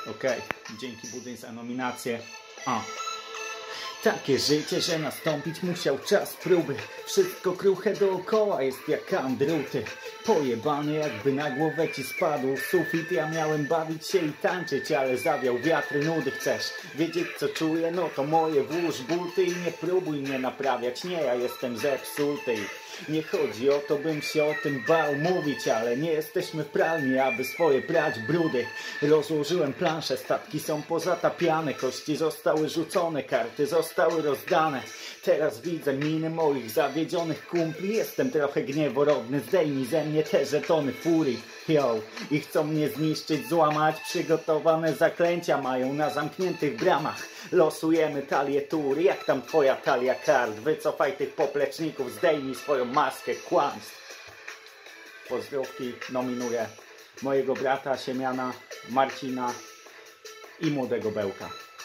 Okej, dzięki Budyń za nominację. Takie życie, że nastąpić musiał czas próby. Wszystko kruche dookoła jest jak andruty. Pojebany jakby na głowę ci spadł sufit. Ja miałem bawić się i tańczyć, ale zawiał wiatr, nudy. Chcesz wiedzieć co czuję? No to moje, włóż buty i nie próbuj mnie naprawiać. Nie, ja jestem zepsuty. Nie chodzi o to, bym się o tym bał mówić, ale nie jesteśmy w pralni, aby swoje prać brudy. Rozłożyłem planszę, statki są pozatapiane, kości zostały rzucone, karty zostały rozdane. Teraz widzę miny moich zawiedzionych kumpli. Jestem trochę gnieworodny, zdejmij ze mnie te żetony furii. Yo, i chcą mnie zniszczyć, złamać. Przygotowane zaklęcia mają na zamkniętych bramach. Losujemy talię tur, jak tam twoja talia kart. Wycofaj tych popleczników, zdejmij swoją maskę kłamstw. Pozdrówki nominuję mojego brata Siemiana, Marcina i młodego Bełka.